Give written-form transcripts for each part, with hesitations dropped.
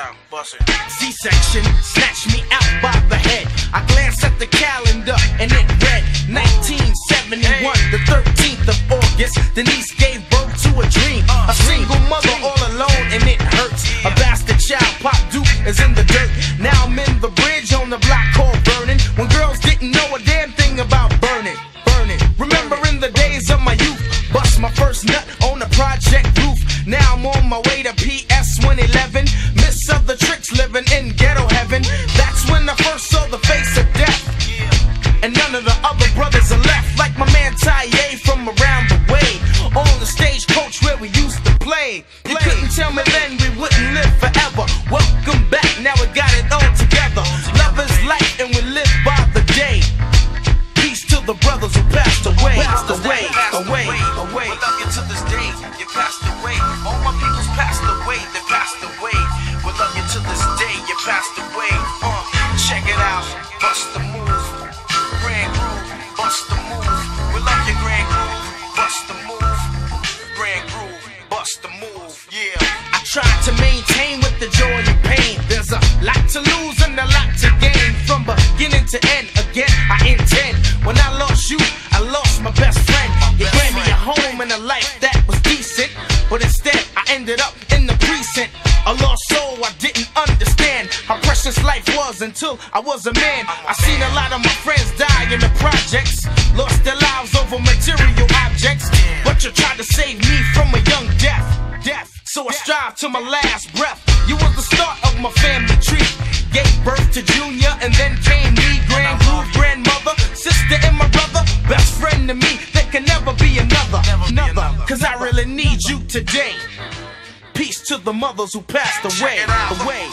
out, bust it. C-section snatched me out by the head. I glanced at the calendar and it read 1971, the 13th of August. Denise gave birth to a dream, a single mother all alone, and it hurts. A bastard child, Pop Duke, is in the dirt. Now I'm in the bridge on the block called Vernon, when girls didn't know a damn thing about burning. Remembering the days of my youth, bust my first nut on the project roof. Now I'm on my way to PS 111. Miss other tricks living in ghetto heaven. That's when I first saw the face of death, and none of the other brothers are left. Like my man Taye from around the way, on the stagecoach where we used to play. You couldn't tell me then we wouldn't live forever. Welcome back, now we got it all together. Love is life and we live by the day. Peace to the brothers who passed away. Away. We love you to this day, you passed away. All my people's passed away, they passed away. We love you to this day, you passed away. Check it out, bust the move. Grand Groove, bust the move. We love you, Grand Groove, bust the move. Grand Groove, bust the move, yeah. I tried to maintain with the joy and pain. There's a lot to lose and a lot to gain. From beginning to end, again I intend. When I lost you, I lost my best friend. You gave me a home and a life that was decent, but instead I ended up in the precinct. A lost soul, I didn't understand how precious life was until I was a man. I seen a lot of my friends die in the projects, lost their lives over material objects. But you tried to save me from a young death. So I strive to my last breath. You was the start of my family tree. Gave birth to Junior and then came me. Grand Groove, grandmother, sister and my brother. Best friend to me, there can never be another. Cause I really need you today. Peace to the mothers who passed away. We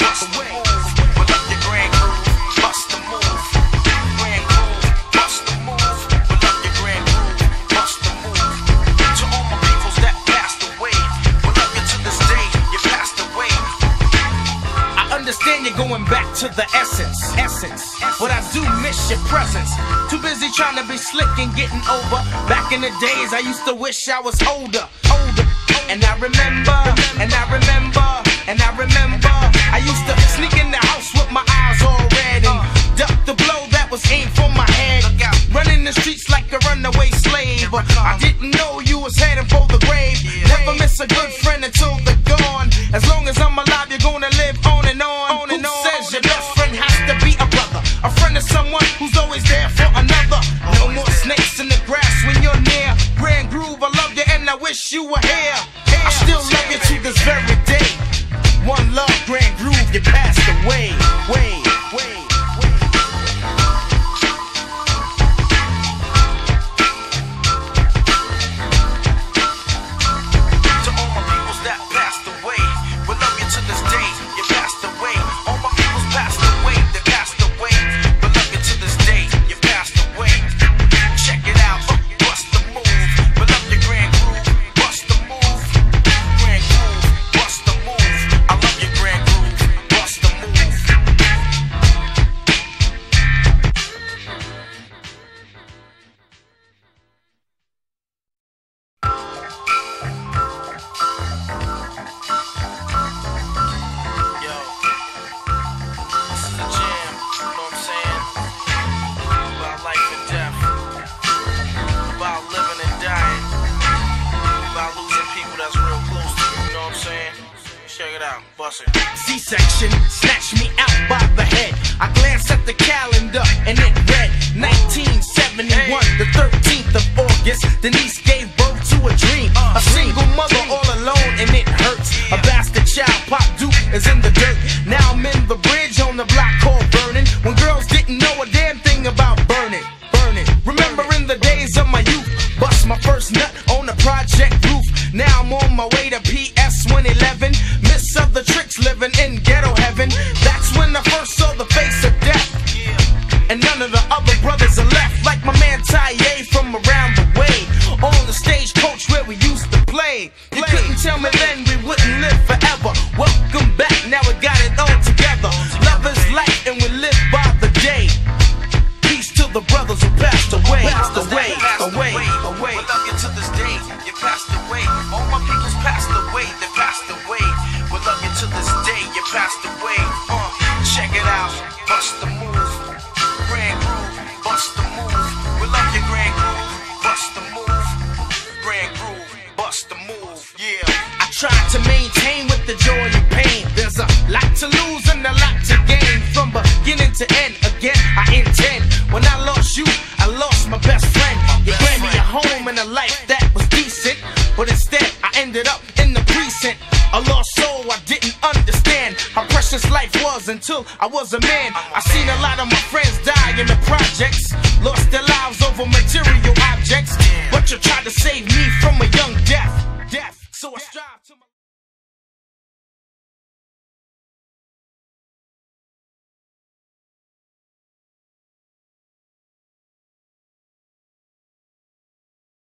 love you, Grand Groove, bust the move. Grand Groove, bust the move. We love you, Grand Groove, bust the move. To all my peoples that passed away, we love you to this day, you passed away. I understand you're going back to the essence, but I do miss your presence. Too busy trying to be slick and getting over. Back in the days I used to wish I was older. And I remember, I used to sneak in the house with my eyes all red and duck the blow that was aimed for my head. Running the streets like a runaway slave. I didn't know you was heading for the grave. Never miss a good friend until they're gone. As long as I'm alive, you're gonna live on and on. Who says your best friend has to be a brother? A friend is someone who's always there for another. No more snakes in the grass when you're near. Grand Groove, I love you and I wish you were here. I still love you to this very day. One love, Grand Groove, you passed away. To all my peoples that passed away, we love you to this day, you passed away. All my peoples passed away, they passed away. We love you to this day, you passed away. Check it out, bust the move. We love you, Grand Groove, bust the move. Grand Groove, bust the move. I love you, Grand Groove, bust the move. Yo, this is a jam, you know what I'm saying? About life and death, about living and dying, about losing people that's real close to you, you know what I'm saying? Check it out, bust it. C-section snatched me out by the head. I glanced at the calendar and it read 1971, the 13th of August. Denise gave birth to a dream, a single mother all alone, and it hurts. A bastard child, Pop Duke, is in the dirt. Now I'm in the bridge on the block called Vernon, when girls didn't know a damn thing about burning. Remembering the days of my youth, bust my first nut on the project roof. Now I'm on my way to PS 111. Miss other tricks living in ghetto heaven. That's when I first saw the face of death, and none of the other brothers are left. Like my man Taye from around the way, on the stagecoach where we used to play. You couldn't tell me then we wouldn't live forever. Welcome back, now we got it all together. Love is life and we live by the day. Peace to the brothers who passed away. We love you to this day, you passed away. All my peoples passed away, they passed away. We love you to this day, you passed away. I tried to maintain with the joy and pain. There's a lot to lose and a lot to gain. From beginning to end, again I intend. When I lost you, I lost my best friend. You gave me a home and a life that was decent, but instead I ended up in the precinct. A lost soul, I didn't understand how precious life was until I was a man. I seen a lot of my friends die in the projects, lost their lives over material objects. But you tried to save me from